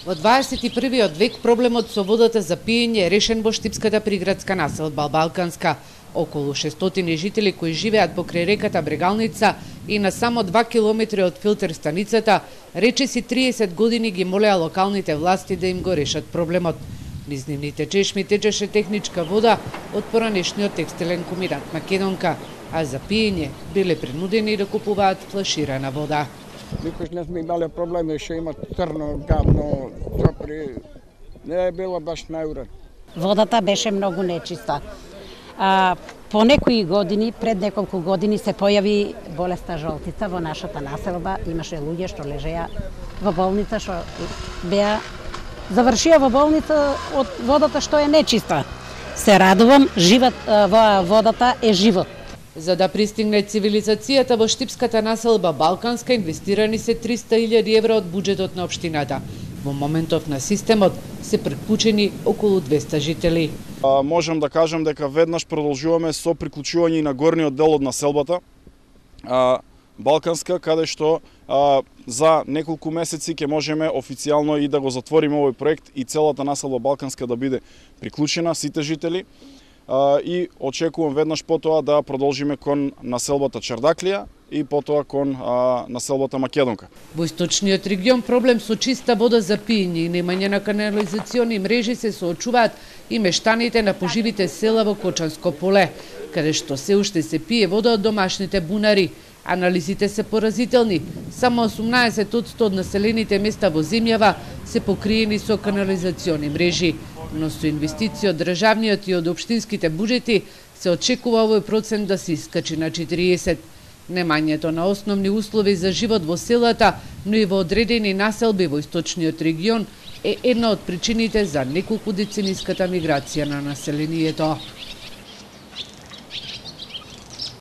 Во 21. век проблемот со водата за пиење е решен во штипската приградска населба Балканска. Околу 600 жители кои живеат покрај реката Брегалница и на само 2 километри од филтер станицата, речиси 30 години ги молеа локалните власти да им го решат проблемот. Низ нивните чешми течеше техничка вода од поранешниот текстилен комбинат Македонка, а за пиење биле принудени да купуваат флаширана вода. Никош не сме имале проблеми, што има црно, гадно, не е било баш најуред. Водата беше многу нечиста. По некои години, пред неколку години се појави болеста жолтица во нашата населба. Имаше луѓе што лежеа во болница, што беа завршија во болница од водата што е нечиста. Се радувам, водата е живот. За да пристигне цивилизацијата во штипската населба Балканска, инвестирани се 300.000 евра од буџетот на општината. Во моментов на системот се приклучени околу 200 жители. Можам да кажам дека веднаш продолжуваме со приклучување и на горниот дел од населбата Балканска, каде што за неколку месеци ќе можеме официјално и да го затвориме овој проект и целата населба Балканска да биде приклучена, сите жители. И очекувам веднаш потоа да продолжиме кон населбата Чардаклија и потоа кон населбата Македонка. Во источниот регион проблем со чиста вода за пиење и немање на канализациони мрежи се соочуваат и мештаните на поживите села во Кочанско поле, каде што се уште се пие вода од домашните бунари. Анализите се поразителни. Само 18% од населените места во земјава се покриени со канализациони мрежи, но со инвестиции од државниот и од општинските буџети се очекува овој процент да се искачи на 40%. Немањето на основни услови за живот во селата, но и во одредени населби во источниот регион е една од причините за неколку децениската миграција на населението.